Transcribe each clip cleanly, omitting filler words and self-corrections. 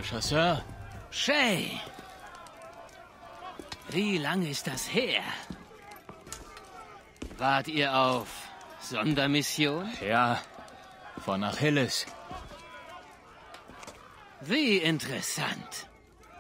Chasseur. Shay! Wie lange ist das her? Wart ihr auf Sondermission? Ja, von Achilles. Wie interessant.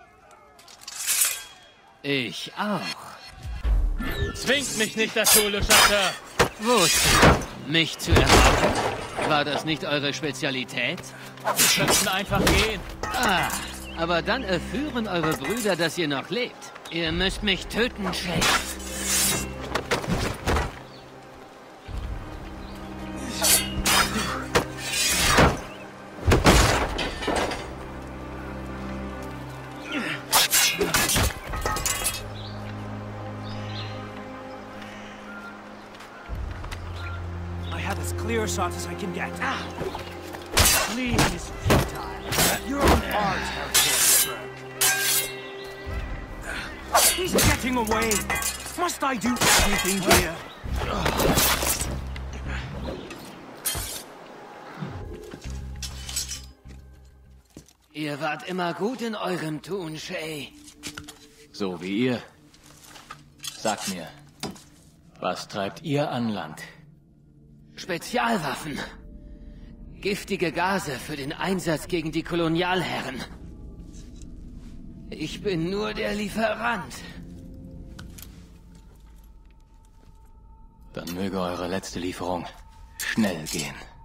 Ich auch. Zwingt mich nicht dazu, Le Chasseur. Wozu? Mich zu ermorden? War das nicht eure Spezialität? Wir könnten einfach gehen. Ah, aber dann erführen eure Brüder, dass ihr noch lebt. Ihr müsst mich töten, Shay. I have as clear a shot as I can get. Fleeing is futile. You're on our territory, Burke. He's getting away. Must I do everything here? Ihr wart immer gut in eurem Tun, Shay. So wie ihr. Sagt mir, was treibt ihr an Land? Spezialwaffen. Giftige Gase für den Einsatz gegen die Kolonialherren. Ich bin nur der Lieferant. Dann möge eure letzte Lieferung schnell gehen.